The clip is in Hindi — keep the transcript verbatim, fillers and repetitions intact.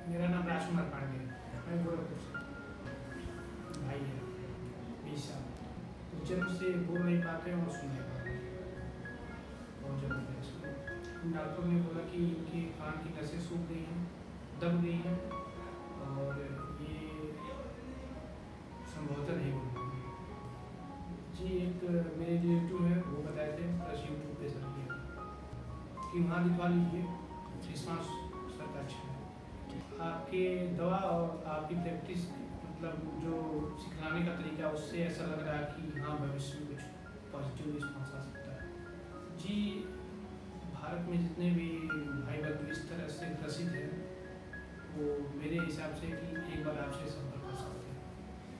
मेरा नाम राजकुमार पांडे है। मैं गोरखपुर से। भाई है बीस साल। तो जन्म से बोल नहीं पाते हैं और सुन नहीं पाते। बहुत जरूरत है इसको। डॉक्टर ने बोला कि इनके कान की नसें सूख गई हैं, दब गई हैं और ये संभवतः नहीं बोल पाएंगे। जी एक मेरे रिलेटिव है, वो बताए थे प्लस यूट्यूब पे सर्च किया कि वहाँ दिखवा लीजिए, रिस्पांस सर का अच्छा है। आपके दवा और आपकी प्रैक्टिस मतलब जो सिखाने का तरीका उससे ऐसा लग रहा है कि हाँ भविष्य में कुछ पॉजिटिव रिस्पॉन्स आ सकता है। जी भारत में जितने भी भाई बंधु इस तरह से ग्रसित हैं वो मेरे हिसाब से कि एक बार आपसे संपर्क